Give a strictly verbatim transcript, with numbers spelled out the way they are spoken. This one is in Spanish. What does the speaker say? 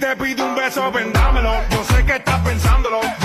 te pide un beso, vendámelo. Yo sé que estás pensándolo.